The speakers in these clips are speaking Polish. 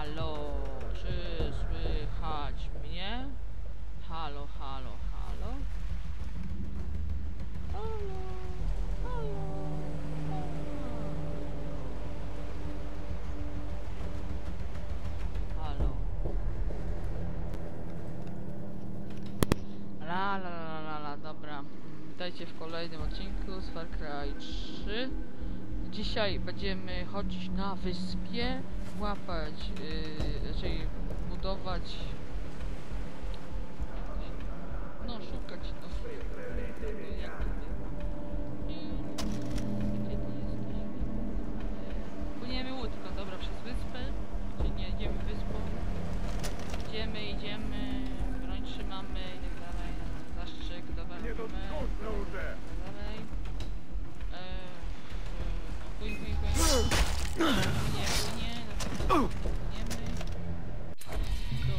Halo, czy słychać mnie? Halo, halo, halo? Halo, halo, halo. La, dobra. Witajcie w kolejnym odcinku z Far Cry 3. Dzisiaj będziemy chodzić na wyspie, łapać, raczej budować, no szukać, no jak to gdzie ty jesteś? Płyniemy łódką, dobra, przez wyspę, czy nie, idziemy wyspą, idziemy, broń trzymamy i tak dalej, zastrzyk, dobra, robimy, dalej. Płynie, płyniemy do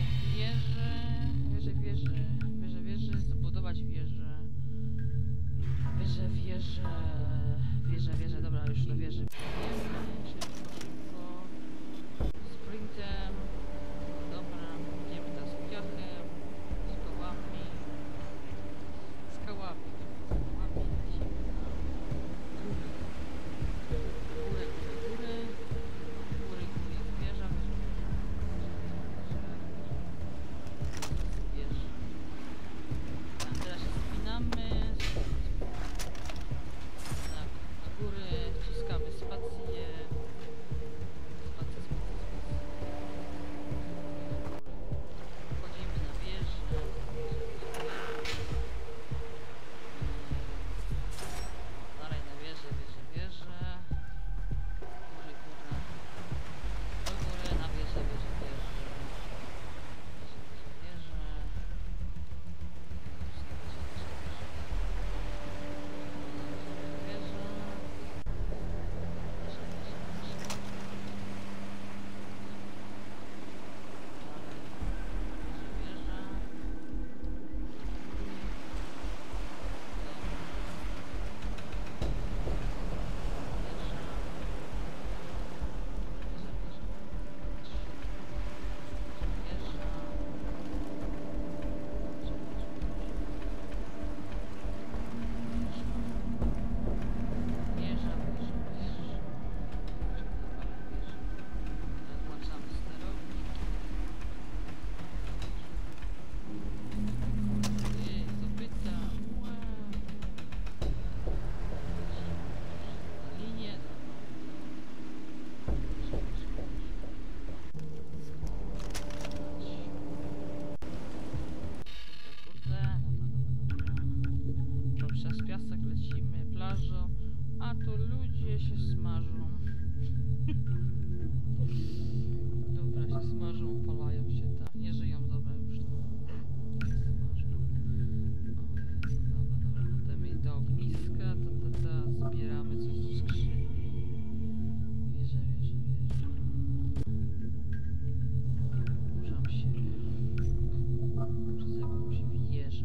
wieży, zbudować wieżę, dobra, już do wieży płyniemy, szybko, sprintem, dobra, idziemy teraz z piachem, z kołami, lecimy góry, wieża, teraz się spinamy, tak, na góry, wciskamy spację, wchodzimy na wieżę, dalej na wieżę, na wieżę, przez piasek lecimy plażą, a tu ludzie się smażą. Dobra, się smażą, palają się, tak, nie żyją, dobra, już to smażą. O Jezu, dobra, potem do ogniska, zbieramy coś z skrzyni. Wieża. Burzam się przez jakąś wieżę.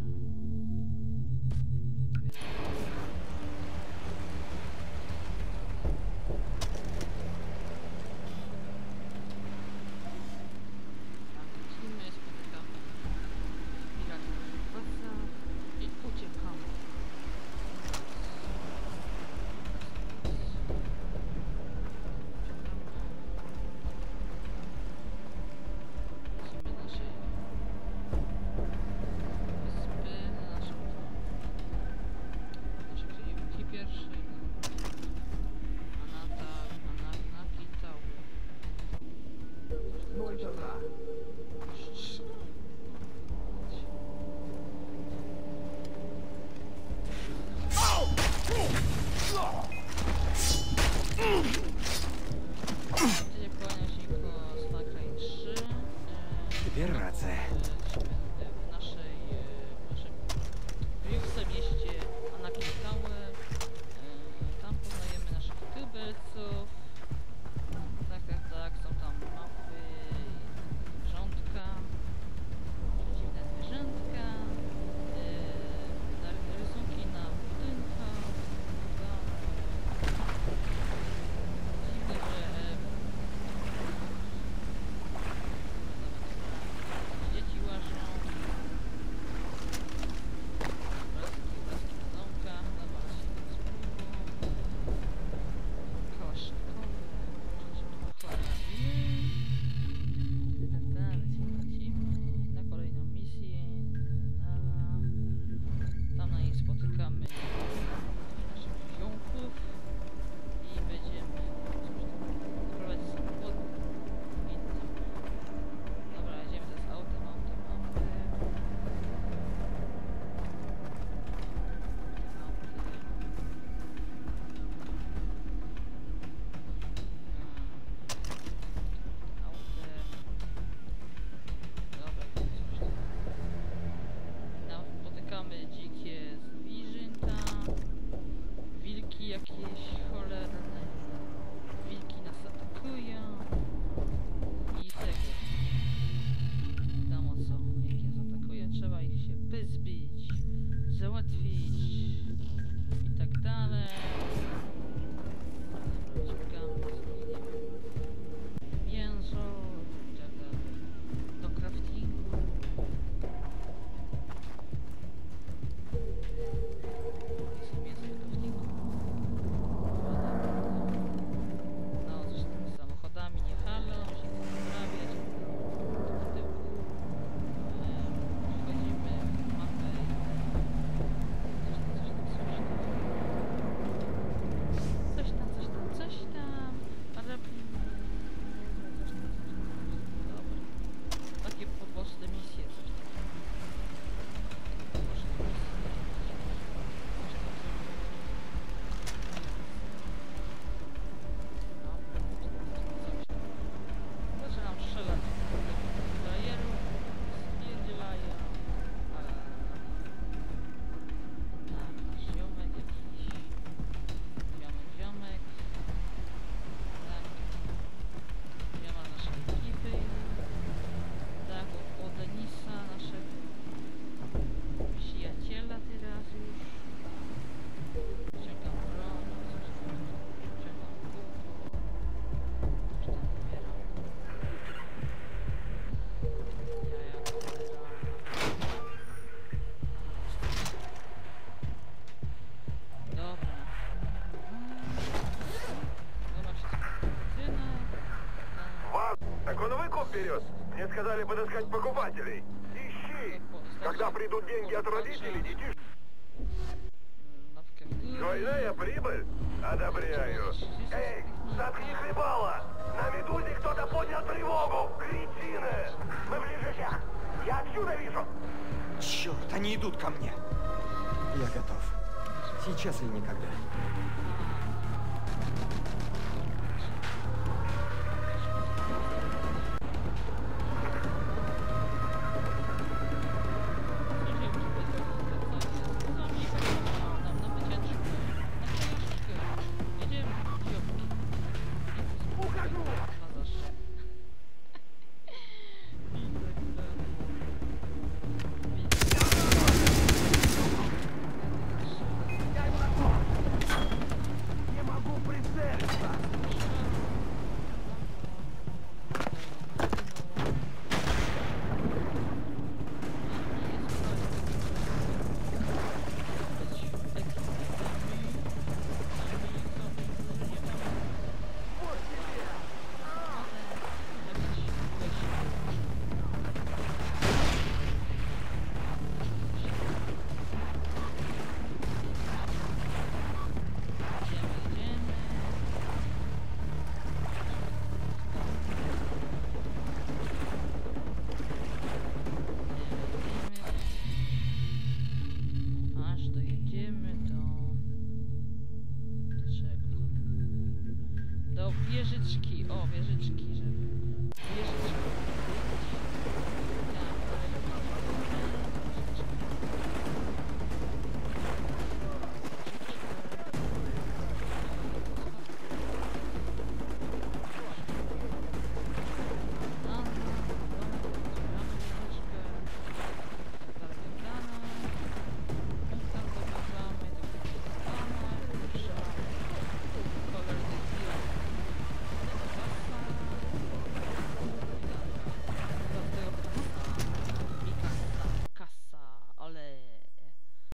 вперед. Мне сказали подыскать покупателей. Ищи. Когда придут деньги от родителей, детишки... Nawkę. Двойная прибыль? Одобряю. Эй, заткни хлебало! На Медузе кто-то поднял тревогу! Кретины! Мы ближе всех! Я отсюда вижу! Черт, они идут ко мне. Я готов. Сейчас или никогда.